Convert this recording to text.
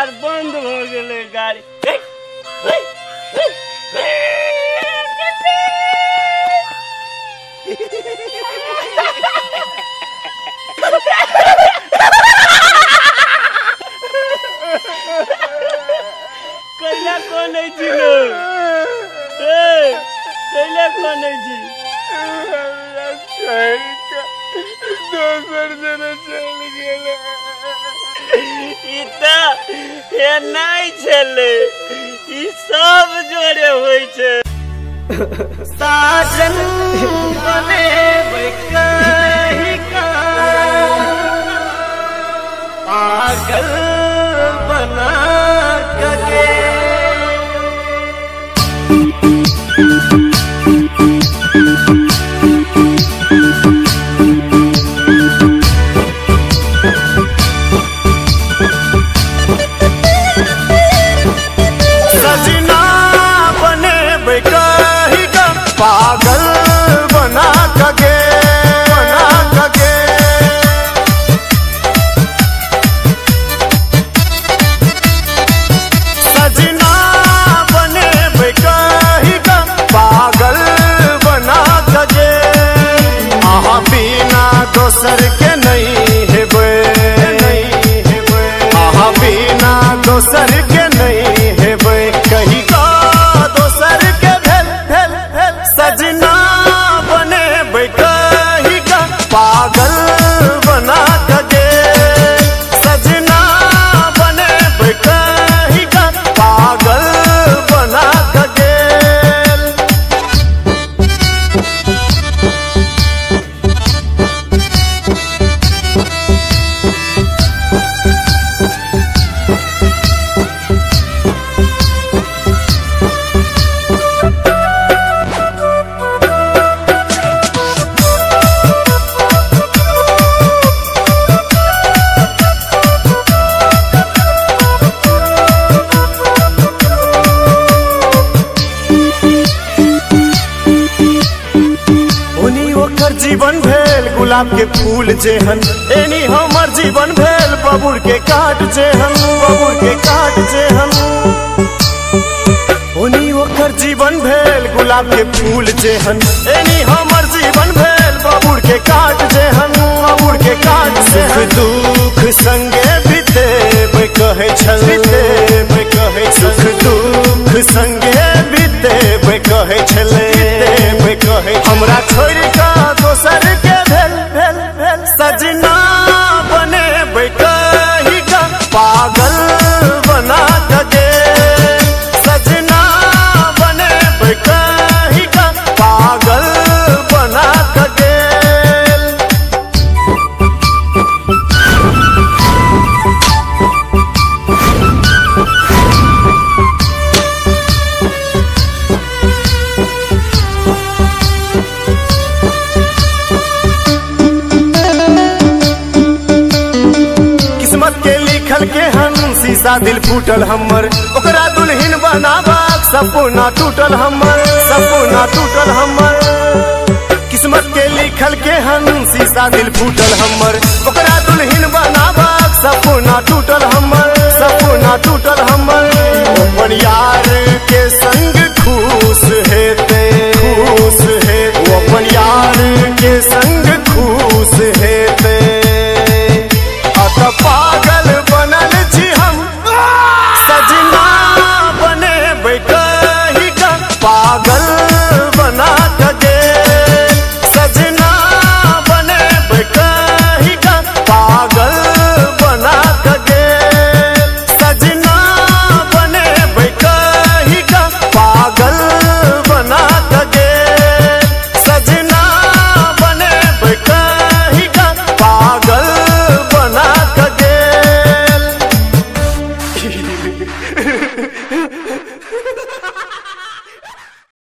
यार बंद हो गए गाड़ी। कैला कौन है जी लोग? कैला कौन है जी? दोसर जना चल गेले। इता हे नहीं चले, ई सब जोड़े होई छे। साजन बने कहीं का पागल बना के सजना बने कहीं का पागल बना के सजना बने कहीं का पागल बना के आहा बिना दोसर के नहीं हेबे आहा बिना दोसर के नहीं हेबे कहीं का दोसर के भेल सजना बने कहीं का पागल बना के सजना बने कहीं का पागल बना के जीवन भेल गुलाब के फूल जेहन एनी हमर जीवन भेल बबूर के काट जेहन ओनी ओकर जीवन भेल गुलाब के फूल जेहन एनी हमर जीवन भेल बबूर के काट जेहन सुख दुख संगे बितेबै कहै छल सुख दुख संगे बितेबै कहै छलै हमरा छोड़ का दोसर के भेल सजना बने कहीं का पागल बना के सजना बने कहीं का पागल बना के के हम शीशा दिल फूटल हमर ओकरा दुल्हन बनाबाक सपना टूटल हमर किस्मत के लिखल के हम शीशा दिल फूटल हमर ओकरा दुल्हन बनाबाक सपना टूटल हमर अपन यार के